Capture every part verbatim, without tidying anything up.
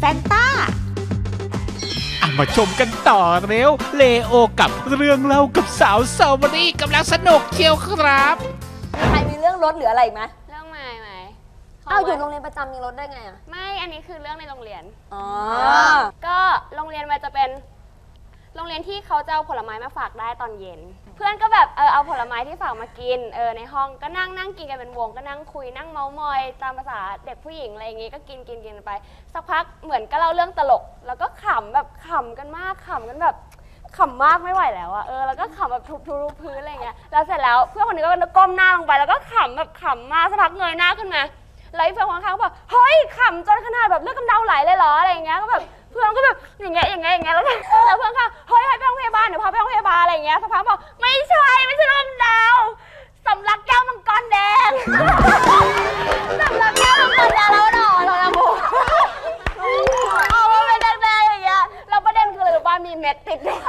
นต้ามาชมกันต่อเร็วเลโอกับเรื่องเล่ากับสาวสาวมารีกำลังสนุกเชียวครับใครมีเรื่องรถหรืออะไรไหมเรื่องไม่ไหมอ้าวอยู่โรงเรียนประจำมีรถได้ไงอ่ะไม่อันนี้คือเรื่องในโรงเรียนอ๋อก็โรงเรียนมันจะเป็นโรงเรียนที่เขาจะเอาผลไม้มาฝากได้ตอนเย็นเพื่อนก็แบบเออเอาผลไม้ที่ฝากมากินเออในห้องก็นั่งนั่งกินกันเป็นวงก็นั่งคุยนั่งเมามอยตามภาษาเด็กผู้หญิงอะไรอย่างงี้ก็กินกินกินไปสักพักเหมือนก็เล่าเรื่องตลกแล้วก็ขำแบบขำกันมากขำกันแบบขำมากไม่ไหวแล้วอะเออแล้วก็ขำแบบทุบทุบพื้นอะไรเงี้ยแล้วเสร็จแล้วเพื่อนคนนึงก็ก้มหน้าลงไปแล้วก็ขำแบบขำมากสักพักเงยหน้าขึ้นมาแล้วเพื่อนข้างๆก็บอกเฮ้ยขำจนขนาดแบบเลือดกำเดาไหลเลยเหรออะไรเงี้ยก็แบบเพื่อนก็แบบอย่างเงี้ยอย่างเงี้ยอย่างเงี้ยแล้วแล้วเพื่อนก็เฮ้ยให้ไปโรงพยาบาลเดี๋ยวพาไปโรงพยาบาลอะไรเงี้ยสักพักบอกไม่ใช่ไม่ใช่เลือดกำเดาสำลักแก้วมังกรแดงสำลักแก้วมังกรแดงแล้วหนอเราละบุเอาว่าเป็นแดงๆอย่างเงี้ยแล้วประเด็นคืออะไรรู้ป่ะมีเม็ดติดอยู่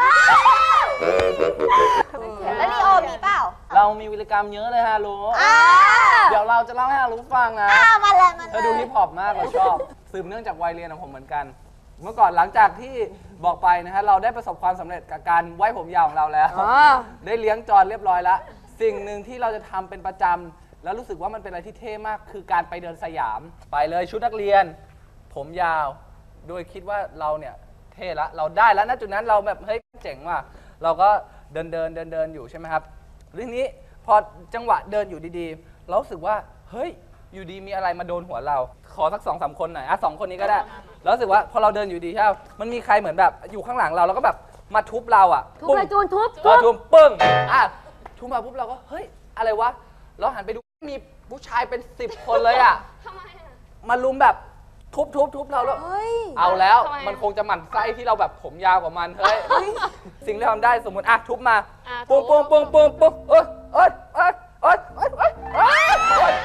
แล้วลีโอมีเปล่าเรามีวิรกรรมเยอะเลยฮะรู้เดี๋ยวเราจะเล่าให้ฮารุฟังนะมาเลยมาเลยเธอดูฮิปฮอปมากเราชอบสืบเนื่องจากวัยเรียนของผมเหมือนกันเมื่อก่อนหลังจากที่บอกไปนะฮะเราได้ประสบความสำเร็จกับการไว้ผมยาวของเราแล้วได้เลี้ยงจรเรียบร้อยแล้วสิ่งหนึ่งที่เราจะทำเป็นประจำแล้วรู้สึกว่ามันเป็นอะไรที่เท่มากคือการไปเดินสยามไปเลยชุดนักเรียนผมยาวโดยคิดว่าเราเนี่ยเท่ละเราได้แล้วณจุดนั้นเราแบบเฮ้ยเจ๋งว่ะเราก็เดินเดินเดินเดินอยู่ใช่ไหมครับเรื่องนี้พอจังหวะเดินอยู่ดีๆเรารู้สึกว่าเฮ้ยอยู่ดีมีอะไรมาโดนหัวเราขอสักสองสามคนหน่อยอ่ะสองคนนี้ก็ได้แล้วรู้สึกว่าพอเราเดินอยู่ดีใช่ไหมมันมีใครเหมือนแบบอยู่ข้างหลังเราแล้วก็แบบมาทุบเราอ่ะทุบเลยจูนทุบทุบปึ้งอ่ะทุบมาปุ๊บเราก็เฮ้ยอะไรวะเราหันไปดูมีผู้ชายเป็นสิบคนเลยอ่ะมาลุมแบบทุบทุบทุบเราแล้วเอาแล้วมันคงจะหมั่นไส้ที่เราแบบผมยาวกว่ามันเฮ้ยสิ่งที่ทำได้สมมติอ่ะทุบมาปุ้งปุ้งปุ้งปุ้งปุ้งเอ้ยเอ้ยเอ้ยเอ้ยเอ้ยเอ้ยเอ้ยเอ้ย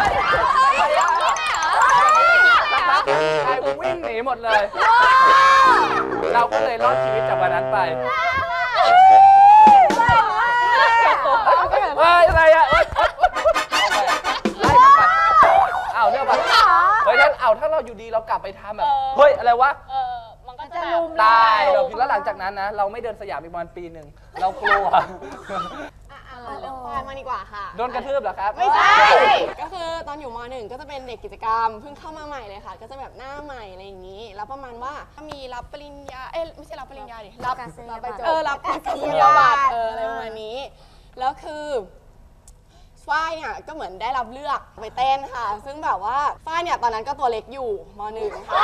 ใครวิ่งหนีหมดเลยเราก็เลยรอดชีวิตจากวันนั้นไปเฮ้ยอะไรอ่ะอ้าวเรื่องอะไรเฮ้ยถ้าเอาถ้าเราอยู่ดีเรากลับไปทำแบบเฮ้ยอะไรวะมันก็จะลุมตายเราคิดแล้วหลังจากนั้นนะเราไม่เดินสยามอีกประมาณปีหนึ่งเรากลัวเรื่องควายมาดีกว่าค่ะโดนกระทืบเหรอครับไม่ใช่ก็คือตอนอยู่ม.หนึ่งก็จะเป็นเด็กกิจกรรมเพิ่งเข้ามาใหม่เลยค่ะก็จะแบบหน้าใหม่อะไรอย่างนี้แล้วประมาณว่ามีรับปริญญาเอ้ยไม่ใช่รับปริญญาดิรับเออรับการศิลปะเอออะไรประมาณนี้แล้วคือฝ้ายเนี่ยก็เหมือนได้รับเลือกไปเต้นค่ะซึ่งแบบว่าฝ้ายเนี่ยตอนนั้นก็ตัวเล็กอยู่ม.หนึ่งค่ะ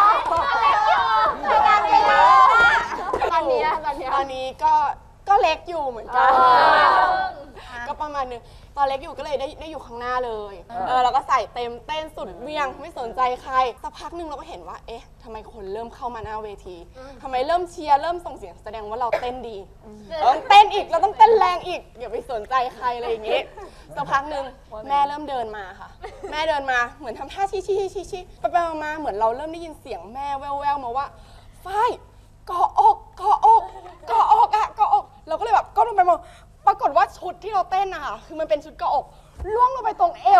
ตอนนี้ตอนนี้ตอนนี้ก็ก็เล็กอยู่เหมือนกันก็ประมาณนึงตอนเล็กอยู่ก็เลยได้ได้อยู่ข้างหน้าเลยเออเราก็ใส่เต็มเต้นสุดเวียงไม่สนใจใครสักพักหนึ่งเราก็เห็นว่าเอ๊ะทำไมคนเริ่มเข้ามาหน้าเวทีทำไมเริ่มเชียร์เริ่มส่งเสียงแสดงว่าเราเต้นดีเราต้องเต้นอีกเราต้องเต้นแรงอีกอย่าไปสนใจใครอะไรอย่างงี้สักพักหนึ่งแม่เริ่มเดินมาค่ะแม่เดินมาเหมือนทำท่าชี้ชี้ชี้ชี้ไปไปมาเหมือนเราเริ่มได้ยินเสียงแม่แว่วๆมาว่าฝ้ายเกาะอกเกาะอกเกาะอกอะเกาะอกเราก็เลยแบบก้มลงไปมองปรากฏว่าชุดที่เราเต้นอะค่ะคือมันเป็นชุดเกาะอกล่วงลงไปตรงเอว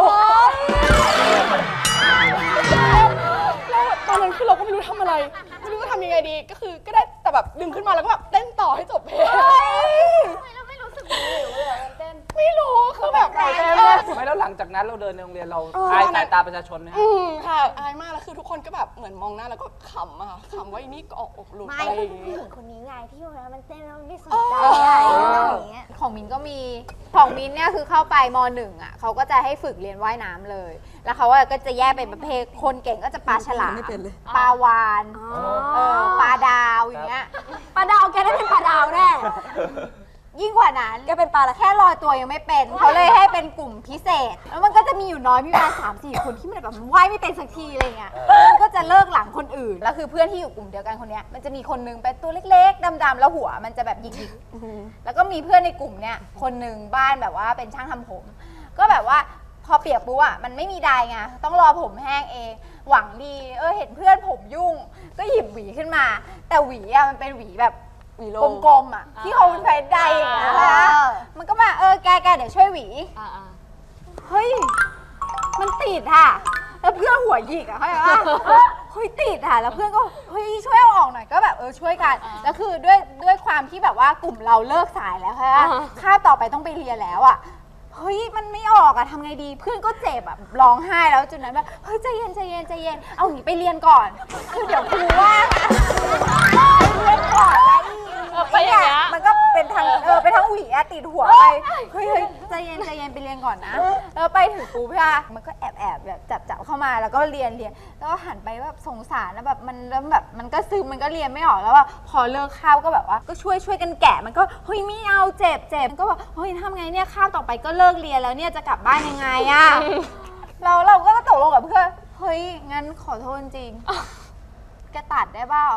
แล้วตอนนั้นคือเราก็ไม่รู้ทำอะไรไม่รู้จะทำยังไงดีก็คือก็ได้แต่แบบดึงขึ้นมาแล้วก็แบบเต้นต่อให้จบเพลงไม่รู้สึกหิวเลยเต้นไม่รู้คือแบบไม่แล้วหลังจากนั้นเราเดินในโรงเรียนเราอายสายตาประชาชนไหมอืมค่ะอายมากแล้วคือทุกคนก็แบบเหมือนมองหน้าแล้วก็ขำอะขำว่าอีนี่ก็ออกอกหลุดอะไรอย่างงี้ผู้หญิงคนนี้ไงที่อยู่แล้วมันเต้นแล้วไม่สนใจอะไรอย่างเงี้ยของมินก็มีของมินเนี่ยคือเข้าไปม.หนึ่งอ่ะเขาก็จะให้ฝึกเรียนว่ายน้ำเลยแล้วเขาก็จะแยกเป็นประเภทคนเก่งก็จะปลาฉลามปลาวานปลาดาวอย่างเงี้ยปลาดาวแกได้เป็นปลาดาวแน่ยิ่งกว่านั้นก็เป็นปลาละแค่ลอยตัวยังไม่เป็นเขาเลยให้เป็นกลุ่มพิเศษแล้วมันก็จะมีอยู่น้อยมีประมาณสามสี่คนที่มันแบบว่ายไม่เป็นสักทีอะไรเงี้ยมันก็จะเลิกหลังคนอื่นแล้วคือเพื่อนที่อยู่กลุ่มเดียวกันคนเนี้ยมันจะมีคนนึงเป็นตัวเล็กๆดำๆแล้วหัวมันจะแบบหยิกๆแล้วก็มีเพื่อนในกลุ่มเนี้ยคนนึงบ้านแบบว่าเป็นช่างทำผมก็แบบว่าพอเปียกปุ๊บอ่ะมันไม่มีไดร์ไงต้องรอผมแห้งเองหวังดีเออเห็นเพื่อนผมยุ่งก็หยิบหวีขึ้นมาแต่หวีอ่ะมันเป็นหวีแบบกลมๆอ่ะที่เขาใช้ไดร์อย่างเงี้ยนะมันก็มาเออแกแกเดี๋ยวช่วยหวีเฮ้ยมันติดค่ะแล้วเพื่อนหัวหยิกอ่ะเขาบอกว่าเฮ้ยติดอ่ะแล้วเพื่อนก็เฮ้ยช่วยเอาออกหน่อยก็แบบเออช่วยกันแล้วคือด้วยด้วยความที่แบบว่ากลุ่มเราเลิกสายแล้วค่ะคาบต่อไปต้องไปเรียนแล้วอ่ะเฮ้ยมันไม่ออกอะทำไงดีเพื่อนก็เจ็บอะร้องไห้แล้วจนนั้นแบบเฮ้ยใจเย็นใจเย็นใจเย็นเอาหนีไปเรียนก่อนคือเดี๋ยวครูว่าเรียนก่อนแล้วไอ้เนี่ยมันก็เป็นทางเออเป็นทางหวีอะติดหัวไปเฮ้ยเฮ้ยใจเย็นใจเย็นไปเรียนก่อนนะแล้วไปถึงปุ๊บค่ะมันก็แอบแอบแบบจับจับเข้ามาแล้วก็เรียนเรียนแล้วก็หันไปแบบสงสารแล้วแบบมันเริ่มแบบมันก็ซึมมันก็เรียนไม่ออกแล้วว่าพอเลิกข้าวก็แบบว่าก็ช่วยช่วยกันแกะมันก็เฮ้ยไม่เอาเจ็บเจ็บมันก็แบบเฮ้ยทำไงเนี่ยข้าวต่อไปก็เลิกเรียนแล้วเนี่ยจะกลับบ้านยังไงอะเราเราก็ตกลงกับเพื่อนเฮ้ยงั้นขอโทษจริงแกตัดได้เปล่า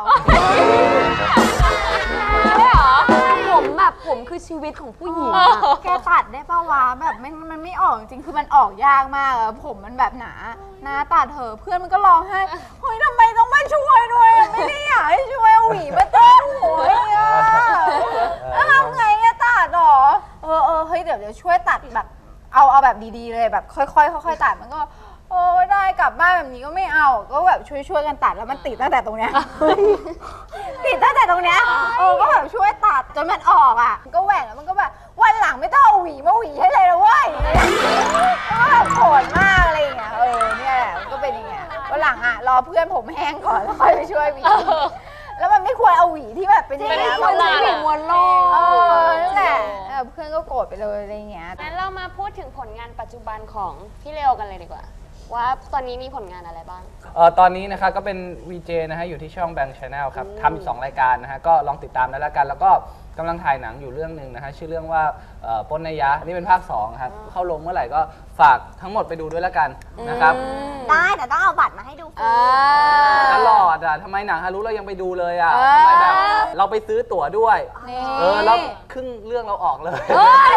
ได้เหรอผมแบบผมคือชีวิตของผู้หญิงอะแกตัดได้เปล่าวะแบบมันมันไม่ออกจริงคือมันออกยากมากอะผมมันแบบหนาหน้าตัดเถอะเพื่อนมันก็ร้องไห้เฮ้ยทำไมต้องมาช่วยด้วยไม่ได้อยากให้ช่วยเอาหวีมาต้นหัวอะแล้วทำไงอะตัดหรอเออเออเฮ้ยเดี๋ยวเดี๋ยวช่วยตัดแบบเอาเอาแบบดีๆเลยแบบค่อยๆค่อยๆตัดมันก็โอ้ได้กลับบ้านแบบนี้ก็ไม่เอาก็แบบช่วยๆกันตัดแล้วมันติดตั้งแต่ตรงเนี้ยติดตั้งแต่ตรงเนี้ยโอ้ก็แบบช่วยตัดจนมันออกอ่ะมันก็แหว่งแล้วมันก็แบบวันหลังไม่ต้องเอาหวีมาหวีให้เลยนะเว้ยก็แบบโกรธมากอะไรอย่างเงี้ยเออเนี่ยแหละมันก็เป็นอย่างเงี้ยวันหลังอ่ะรอเพื่อนผมแห้งก่อนแล้วค่อยไปช่วยหวีแล้วมันไม่ควรเอาหวีที่แบบเป็นอย่างเงี้ยมาหวีมวนโลกเออนั่นแหละเพื่อนก็โกรธไปเลยอะไรอย่างเงี้ยงั้นเรามาพูดถึงผลงานปัจจุบันของพี่เลโอกันเลยดีกว่าว่าตอนนี้มีผลงานอะไรบ้างเอ่อตอนนี้นะครับก็เป็น วี เจ นะฮะอยู่ที่ช่อง Bang Channel ครับทำอยู่สองรายการนะฮะก็ลองติดตามได้แล้วกันแล้วก็กำลังถ่ายหนังอยู่เรื่องหนึ่งนะฮะชื่อเรื่องว่าปนนยะนี่เป็นภาคสองครับเข้าลงเมื่อไหร่ก็ฝากทั้งหมดไปดูด้วยแล้วกันนะครับได้แต่ต้องเอาบัตรมาให้ดูตลอดอ่ะทำไมหนังฮารุเรายังไปดูเลยอ่ะทำไมแบบเราไปซื้อตั๋วด้วยเออแล้วครึ่งเรื่องเราออกเลย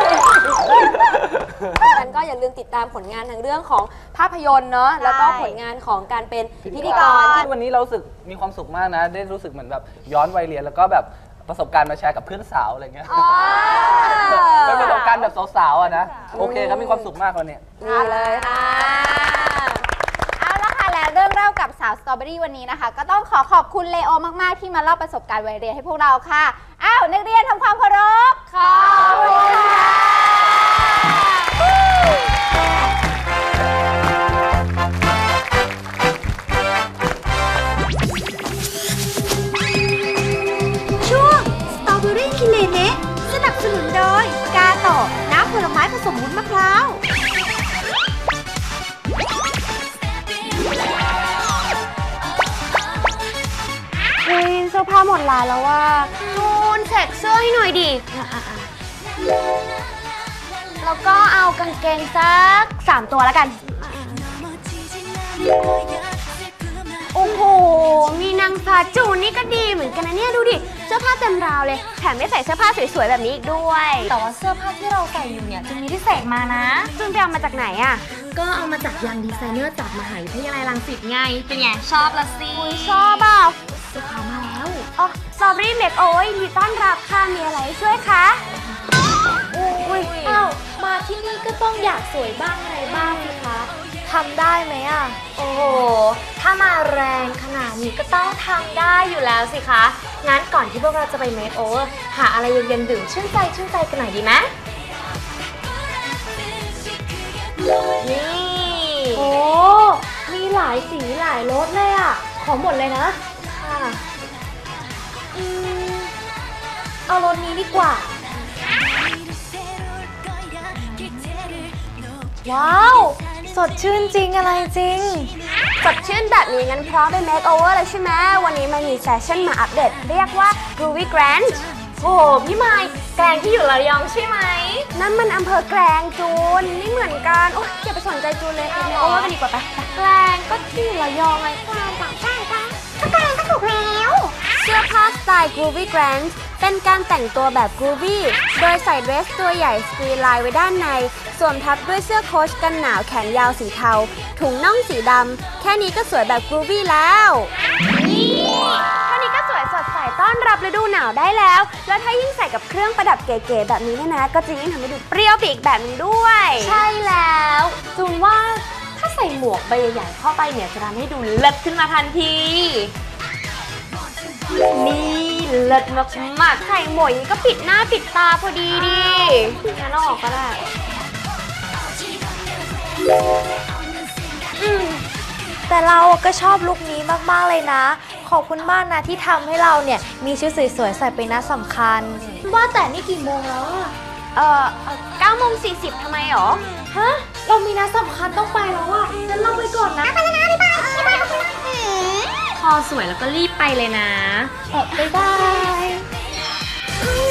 งั้นก็อย่าลืมติดตามผลงานทางเรื่องของภาพยนตร์เนาะแล้วก็ผลงานของการเป็นพิธีกรที่วันนี้เรารู้สึกมีความสุขมากนะได้รู้สึกเหมือนแบบย้อนวัยเรียนแล้วก็แบบประสบการณ์มาแชร์กับเพื่อนสาวอะไรเงี้ยเป็นประสบการณ์แบบสาวๆอ่ะนะโอเคครับมีความสุขมากวันนี้ดีเลยค่ะเอาละค่ะแล้วเรื่องเล่ากับสาวสตรอเบอรี่วันนี้นะคะก็ต้องขอขอบคุณเลโอมากๆที่มาเล่าประสบการณ์วัยเรียนให้พวกเราค่ะอ้าวนักเรียนทำความเคารพขอบคุณค่ะสนับสนุนโดยกาโตะน้ำผลไม้ผสมวุ้นมะพร้าวเฮ้ยเสื้อผ้าหมดร้านแล้วว่านูนเช็คเสื้อให้หน่อยดิแล้วก็เอากางเกงสักสามตัวแล้วกันโอ้โหมีนางฟ้าจูนนี่ก็ดีเหมือนกันนะเนี่ยดูดิเสื้อผ้าเต็มราวเลยแถมได้ใส่เสื้อผ้าสวยๆแบบนี้อีกด้วยแต่ว่าเสื้อผ้าที่เราใส่อยู่เนี่ยจะมีที่เสกมานะจูนไปเอามาจากไหนอ่ะก็เอามาจากยังดีไซเนอร์จากมหาวิทยาลัยรังสิตไงเป็นไงชอบละสิชอบอ่ะลูกค้ามาแล้วอ๋อสตรอเบอรี่เมคโอเวอร์ยินดีต้อนรับค่ะมีอะไรช่วยคะอุ้ยอ้าวมาที่นี่ก็ต้องอยากสวยบ้างอะไรบ้างนะคะทำได้ไหมอ่ะโอ้โหถ้ามาแรงขนาดนี้ก็ต้องทำได้อยู่แล้วสิคะงั้นก่อนที่พวกเราจะไปเมคโอเวอร์หาอะไรเย็นๆดื่มชื่นใจชื่นใจกันหน่อยดีไหมนี่โอ้มีหลายสีหลายรสเลยอ่ะขอหมดเลยนะค่ะอืมเอารสนี้ดีกว่าว้าวสดชื่นจริงอะไรจริงสดชื่นแบบนี้งั้นพร้อมไปเมคโอเวอร์เลยใช่ไหมวันนี้มันมีเซสชั่นมาอัปเดตเรียกว่า Groovy Grand โอ้พี่ไมค์แกลงที่อยู่ระยองใช่ไหมนั่นมันอำเภอแกลงจูนไม่เหมือนกันโอ๊ยอย่าไปสนใจจูนเลยไปเมคโอเวอร์กันดีกว่าไปแกลงก็ที่อยู่ระยองไงแกลงต่างกันก็แกลงก็ถูกแล้วเสื้อผ้าสไตล์ Groovy Grand เป็นการแต่งตัวแบบ Groovy โดยใส่เดรสตัวใหญ่สกรีนลายไว้ด้านในสวมทับด้วยเสื้อโค้ชกันหนาวแขนยาวสีเทาถุงน่องสีดำแค่นี้ก็สวยแบบ Groovy แล้วนี่แค่นี้ก็สวยสดใสต้อนรับฤดูหนาวได้แล้วแล้วถ้ายิ่งใส่กับเครื่องประดับเก๋ๆแบบนี้เนี่ยนะก็จะยิ่งทำให้ดูเปรี้ยวปีกแบบนึงด้วยใช่แล้วจูนว่าถ้าใส่หมวกใบใหญ่ๆเข้าไปเนี่ยจะทำให้ดูเลิศขึ้นมาทันที นี่เลิศมากๆใส่หมวกอย่างนี้ก็ปิดหน้าปิดตาพอดีดิงั้นเราออกก็ได้แต่เราก็ชอบลุคนี้มากๆเลยนะ ขอบคุณมากนะที่ทำให้เราเนี่ยมีชุดสวยๆใส่ไปนัดสำคัญ ว่าแต่นี่กี่โมงแล้วอะเอ่อเก้าโมงสี่สิบทำไมหรอฮะ เรามีนัดสำคัญต้องไปแล้วอะงั้นเราไปก่อนนะ ไปแล้วนะไปไปพอสวยแล้วก็รีบไปเลยนะเออบ๊ายบาย